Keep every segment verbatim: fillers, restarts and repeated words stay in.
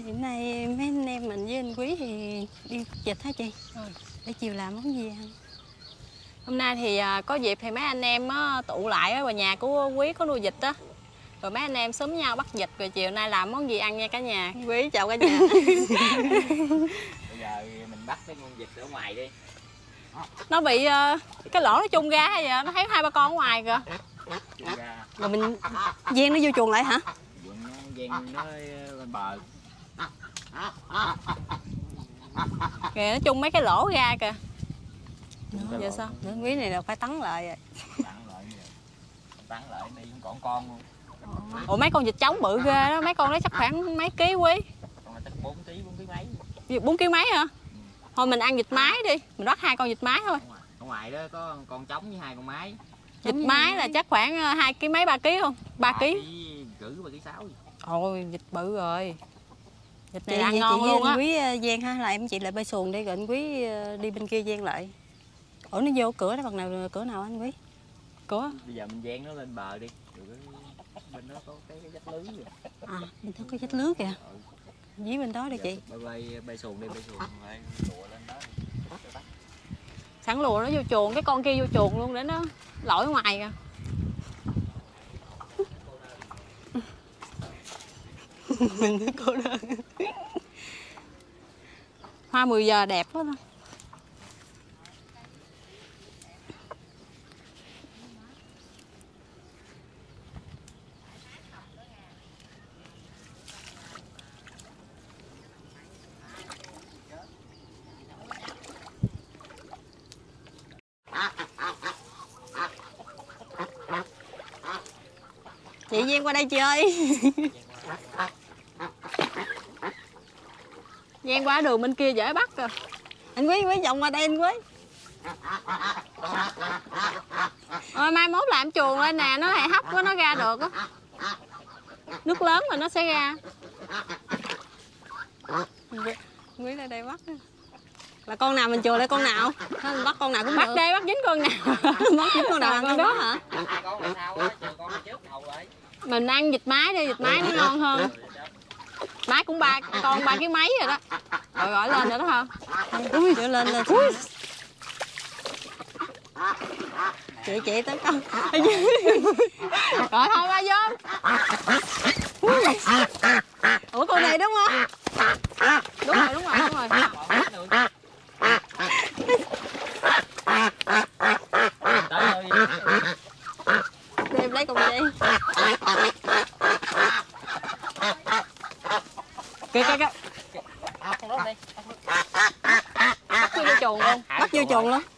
Hiện nay mấy anh em mình với anh Quý thì đi dịch hả chị? Ừ. Để chiều làm món gì ăn? Hôm nay thì có dịp thì mấy anh em á, tụ lại ở nhà của Quý có nuôi vịt á. Rồi mấy anh em xúm nhau bắt vịt rồi chiều nay làm món gì ăn nha cả nhà. Quý chào cả nhà. Bây giờ mình bắt cái con vịt ở ngoài đi. Nó bị uh, cái lỗ nó chung ra hay vậy? Nó thấy hai ba con ở ngoài kìa. Rồi mình ven nó vô chuồng lại hả? Ven nó lên bờ. Kìa nó chung mấy cái lỗ ra kìa. Giờ Giờ sao? Nữa Quý này là phải tắn lại rồi. Tắn lại tắn lại đi còn con luôn. Ủa mấy con vịt trống bự ghê đó, mấy con đấy chắc khoảng mấy ký Quý? Con này chắc bốn ký, bốn ký mấy. bốn ký mấy hả? Ừ. Thôi mình ăn vịt mái đi, mình bắt hai con vịt mái thôi. Ở ngoài đó có con trống với hai con mái. Vịt mái là chắc khoảng hai ký mấy, ba ký không? ba ký. Cử ba ký sáu. Ôi vịt bự rồi. Vịt này Vậy, ăn vậy ngon chị luôn á. Quý ven ha, là em chị lại bơi xuồng đi rồi anh Quý đi bên kia ven lại. Ủa nó vô cửa đó bằng nào cửa nào anh Quý? Cửa. Bây giờ mình ven nó lên bờ đi. Rồi bên đó có cái cái vách lưới rồi. À bên đó có vách lưới kìa. Ừ. Dí bên đó đi chị. Bay bay bay xuồng đi, bay xuồng phải lùa lên đó. Sẵn lùa nó vô chuồng, cái con kia vô chuồng luôn để nó lội ngoài kìa. Mình cứ cô đơn. Hoa mười giờ đẹp quá thôi. Chị Duyên qua đây chị ơi. Gian qua đường bên kia dễ bắt rồi. Anh Quý, Quý vòng qua đây anh Quý. Rồi mai mốt làm chuồng lên nè, nó hay hấp quá nó ra được á. Nước lớn mà nó sẽ ra. Quý ra đây bắt. Là con nào mình chừa lại con nào? Mình bắt con nào cũng bắt được. đây, bắt dính con nào. Bắt dính con nào ăn con đó hả? Con là sao á, con là trước đầu rồi. Mình ăn vịt mái đi, vịt mái nó ngon hơn. Mái cũng ba con ba ký mấy rồi đó. Rồi gọi lên rồi đó hả? Ui, đưa lên lên. Ui. Chị chị tấn công. Rồi thôi ba vô. Ủa con này đúng không? Đúng rồi, đúng rồi, đúng rồi. Để em lấy con gì? Kìa kìa kìa. Bắt vô chuồng luôn. Bắt vô chuồng luôn.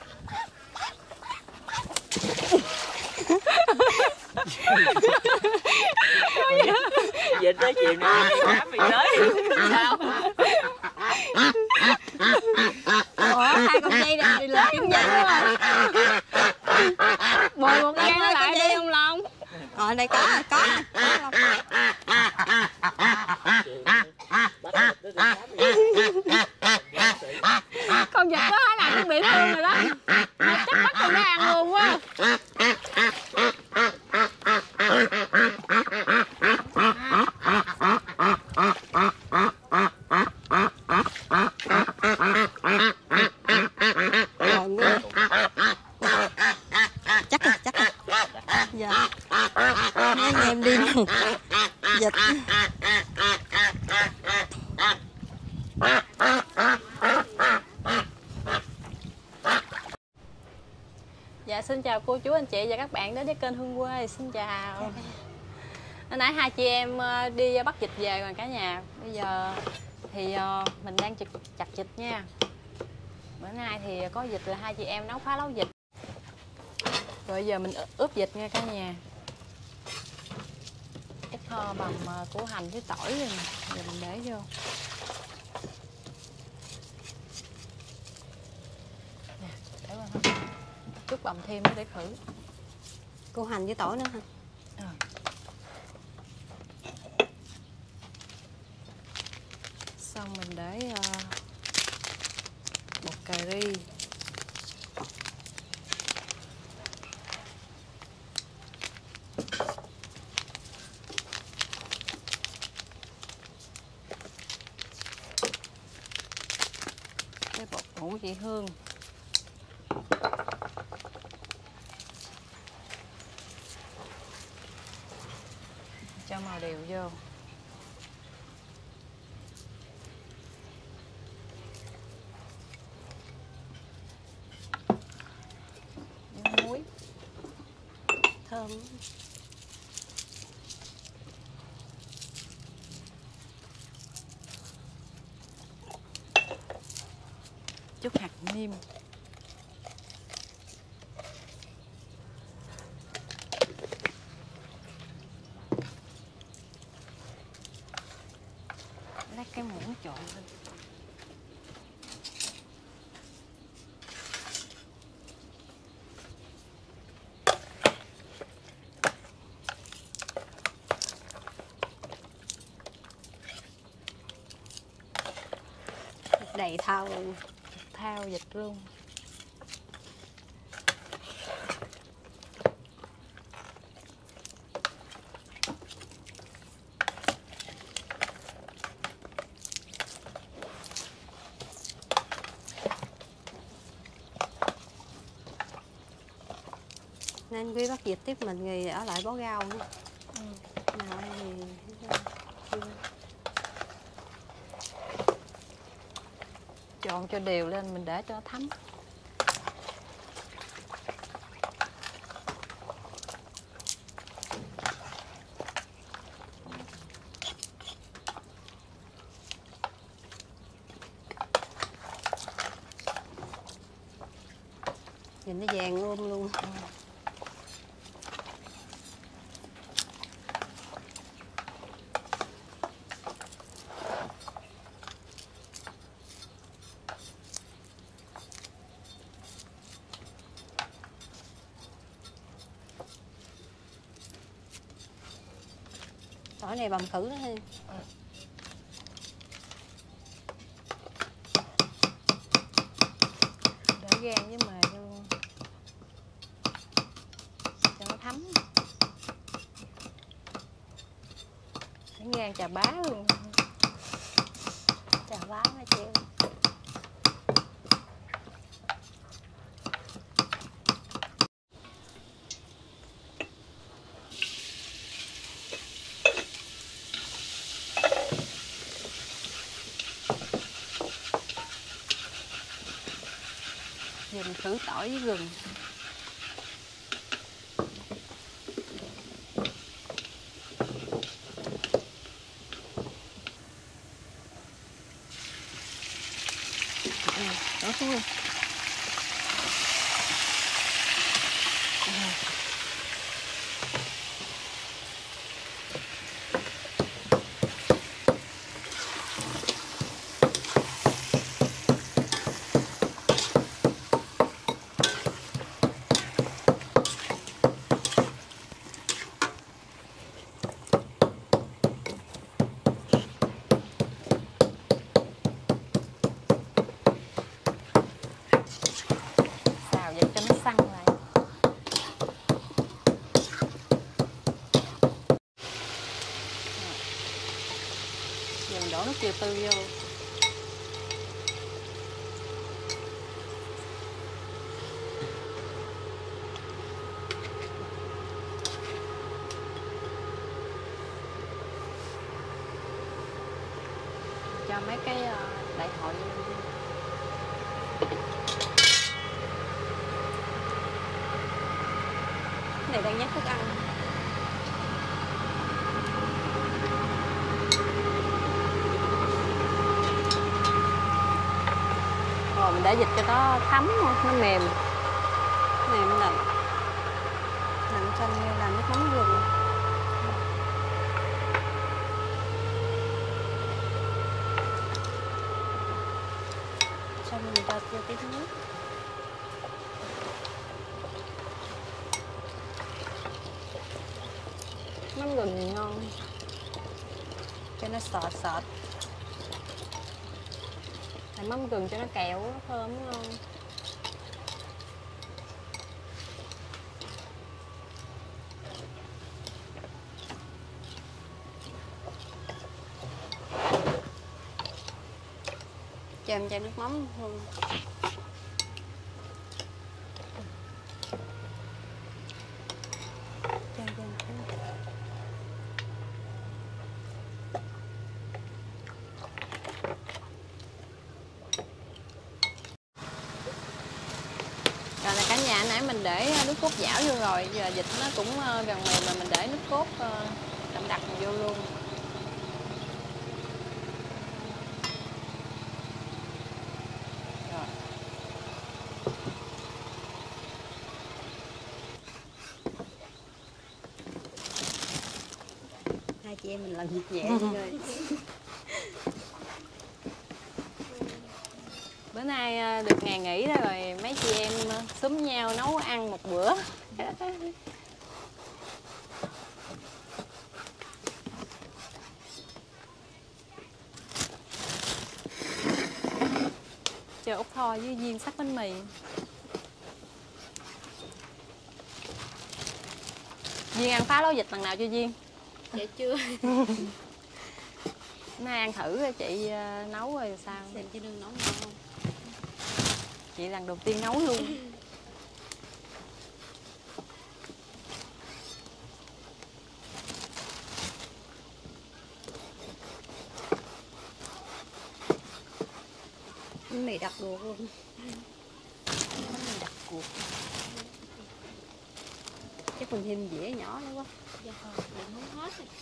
Vịt tới chiều nay dám bị tới. Sao? Ủa hai con dây nè, đi lên kiếm dây đúng không? Bồi một dây nó lại đi không Long? Rồi đây có có. Con vịt có hai lần bị thương rồi đó. Chắc bắt con nó ăn luôn quá. Chắc rồi, chắc rồi. Dạ. Mấy anh em đi nè. Vịt. Dạ xin chào cô chú anh chị và các bạn đến với kênh Hương Quê. Xin chào. Hồi nãy hai chị em đi bắt vịt về rồi cả nhà. Bây giờ thì mình đang chặt, chặt vịt nha. Bữa nay thì có vịt là hai chị em nấu phá lấu vịt. Rồi giờ mình ướp vịt nha cả nhà. Ít kho bằng củ hành với tỏi rồi nè. Giờ mình để vô. Nè, để qua thôi. Chút bằm thêm nữa để khử. Củ hành với tỏi nữa hả? Ờ. Xong mình để uh, bột cà ri. vị hương. Cho màu đều vô. Muối Thơm. chút hạt nêm. Lấy cái muỗng trộn lên. Đầy thau luôn. Thao vịt luôn. Nên Quý bắt vịt tiếp mình thì ở lại bó rau nữa. Ừ. Nào thì Trộn cho đều lên, mình để cho thấm. nhìn nó vàng ôm luôn. Ừ. Tỏi này bằm khử đó ha. Để gan với mề luôn cho nó thấm. Để gan chà bá luôn. Chà bá nó chịu. Giờ mình khử tỏi với gừng. Đổ xuống luôn. Xào vậy cho nó săn lại. Giờ mình đổ nước dừa tư vô. Cho mấy cái ờ, đại hội. Cái này đang nhắc thức ăn. Rồi mình để vịt cho nó thấm, nó mềm. Cái này mình làm làm xanh như làm nước mắm gừng. Xong mình cho vô cái nước. Mắm gừng thì ngon. Cho nó sọt sọt. Làm mắm gừng cho nó kẹo, nó thơm, nó ngon. Cho cho em chai nước mắm không? Chai chai Rồi là cả nhà, nãy mình để nước cốt giảo vô rồi, giờ vịt nó cũng gần mềm mà mình để nước cốt đậm đặc vô luôn. Rồi. Hai chị em mình làm việc nhẹ rồi. Bữa nay được ngày nghỉ đó rồi mấy chị em xúm nhau nấu ăn một bữa. Chờ Út Tho với Duyên sắc bánh mì. Duyên ăn phá lấu vịt lần nào chưa Duyên? Dạ chưa. Nay ăn thử chị nấu rồi sao? Xem chị Nương nấu ngon không? Chị lần đầu tiên nấu luôn. Bánh mì đặc ruột luôn. Bánh mì đặc ruột. Chắc mình thêm dĩa nhỏ nữa quá. Dạ thôi, đừng muốn hết rồi.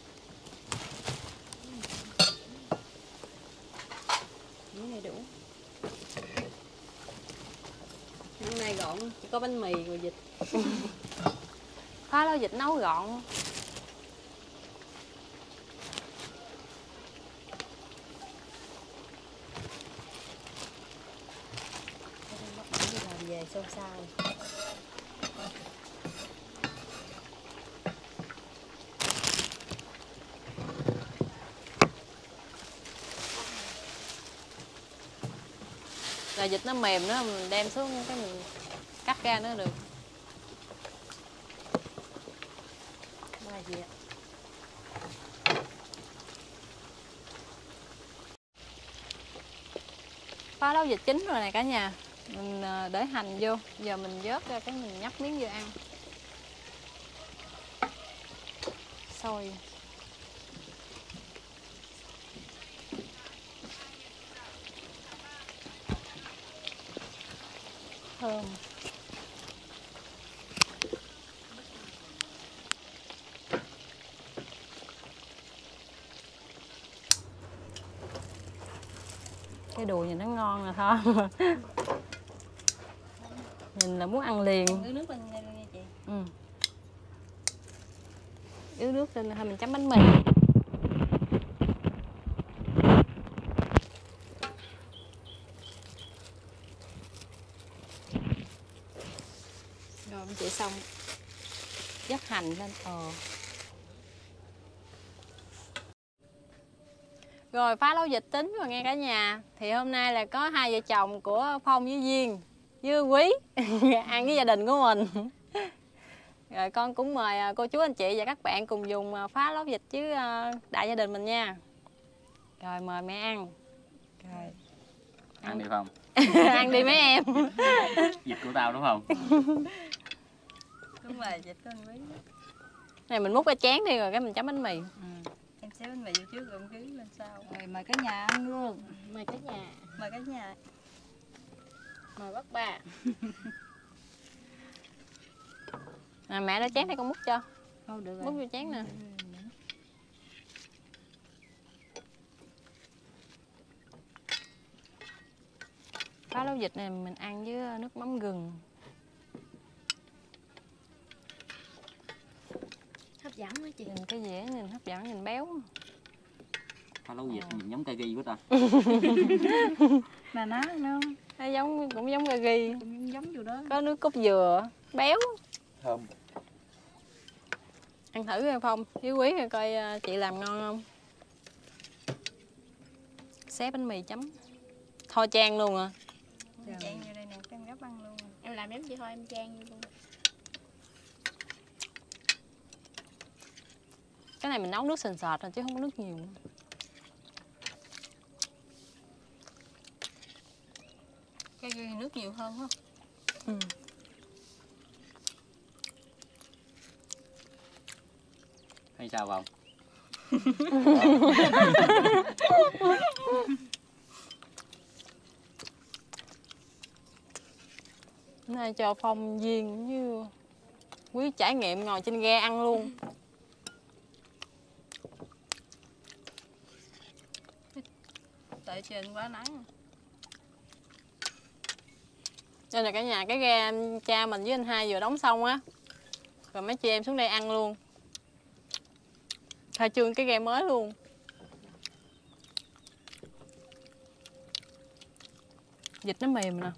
Dĩa này đủ. Hôm nay gọn, chỉ có bánh mì rồi vịt. Phá lấu vịt nấu gọn. Làm về xôn xao. Rồi vịt nó mềm nữa, mình đem xuống cái mình cắt ra nữa được. Ba dĩa. Phá lấu vịt chín rồi này cả nhà. Mình để hành vô, giờ mình vớt ra cái mình nhấp miếng vô ăn. Xôi. Thơm. Cái đùi nhìn nó ngon nè thôi. Nhìn là muốn ăn liền. Uống nước lên đây luôn nha chị. Ừ. Yếu nước lên thôi mình chấm bánh mì. Rồi chị xong dắt hành lên. Ờ. Rồi phá lấu vịt tính rồi nghe cả nhà. Thì hôm nay là có hai vợ chồng của Phong với Duyên với Quý ăn với gia đình của mình. Rồi con cũng mời cô chú anh chị và các bạn cùng dùng phá lấu vịt với đại gia đình mình nha. Rồi mời mẹ ăn. Rồi. Ăn đi Phong. Ăn đi mấy em. Vịt của tao đúng không? Đúng rồi, vịt của anh Quý. Này mình múc cái chén đi rồi cái mình chấm bánh mì. Ừ. Em xé bánh mì vô trước rồi em ký lên sau. Rồi mời cả nhà ăn luôn. Mời cả nhà. Mời cả nhà. Mời bác ba. À, mẹ đã chén này con múc cho. Không được rồi. Múc vô chén nè. Phá lấu vịt này mình ăn với nước mắm gừng. Hấp dẫn quá chị. Nhìn cái dẻ nhìn hấp dẫn, nhìn béo. Phá lấu vịt nhìn giống cà ri quá ta. Nè ná nó Nó giống cũng giống cà ri. cũng giống vô đó. Có nước cốt dừa, béo. Thơm. Ăn thử coi Phong, với Quý coi, coi chị làm ngon không. Xé bánh mì chấm. Thôi chan luôn à. Em chan vô đây nè, em gấp ăn luôn. Em làm giống chị thôi, em chan vô luôn. Cái này mình nấu nước sền sệt rồi chứ không có nước nhiều. nước nhiều hơn không? Ừ. Hay sao không? Bữa nay cho Phong Duyên như Quý trải nghiệm ngồi trên ghe ăn luôn. Tại trên quá nắng. Nên là cả nhà cái ghe cha mình với anh hai vừa đóng xong á, rồi mấy chị em xuống đây ăn luôn, khai trương cái ghe mới luôn. Vịt nó mềm nè.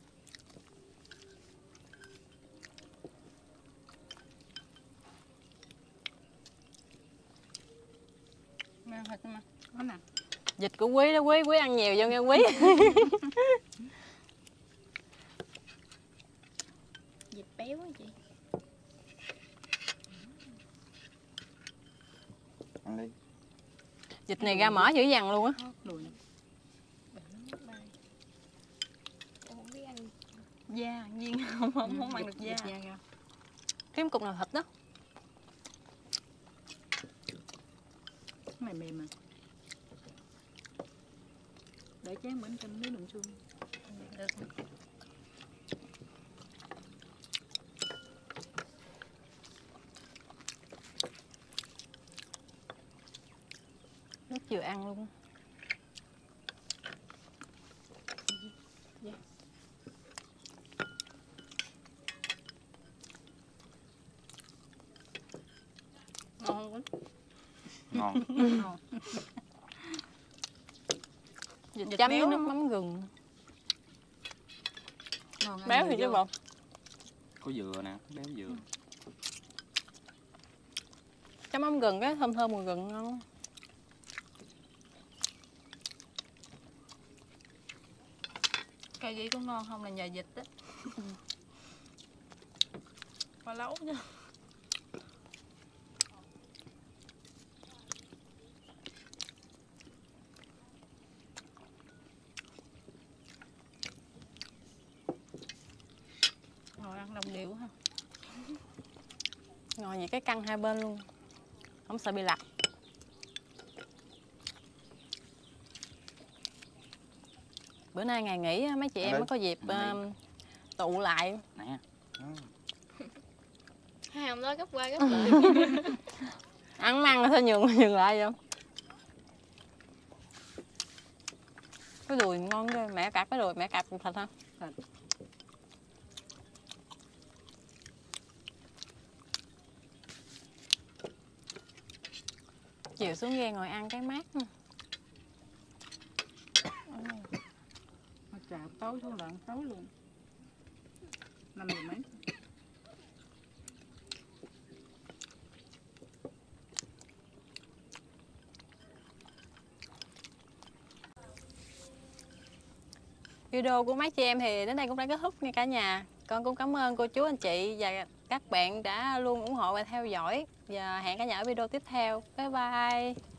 Mang thịt mà. Đó nè. Vịt của Quý đó, Quý Quý ăn nhiều vô nghe Quý. Vịt béo á chị. Ăn đi. Vịt này ra mỡ dữ dằn luôn á. Đùi nè. Không biết ăn da, viên không không, không ăn được da. Kiếm cục nào thịt đó. Mềm mềm mà. Để chén bánh canh với đụng xương. Được. Nước vừa ăn luôn. Yeah. Ngon quá. Ngon. Ngon. Vịt Vịt chấm với béo nước lắm. mắm gừng. Ngon ăn Béo nhiều thì chứ vô. bộ. Có dừa nè, béo dừa. Chấm mắm gừng cái thơm thơm mùi gừng ngon. Cây gì có ngon không là nhờ vịt á. Qua lấu nha. Ngồi ăn đồng điệu ha. Ngồi vậy cái căng hai bên luôn, không sợ bị lặt. Bữa nay ngày nghỉ á, mấy chị em mới có dịp uh, tụ lại. Nè. Hai ông đó gấp qua gấp lại. Ăn măng rồi thôi nhường nhường lại vậy. Cái đùi ngon ghê, mẹ cạp cái đùi, mẹ cạp thịt ha. Thịt. Chiều xuống ghe ngồi ăn cái mát. Chà tối xuống lận tối luôn. Năm giờ mấy. Video của mấy chị em thì đến đây cũng đã kết thúc nha cả nhà. Con cũng cảm ơn cô chú anh chị và các bạn đã luôn ủng hộ và theo dõi. Và hẹn cả nhà ở video tiếp theo. Bye bye.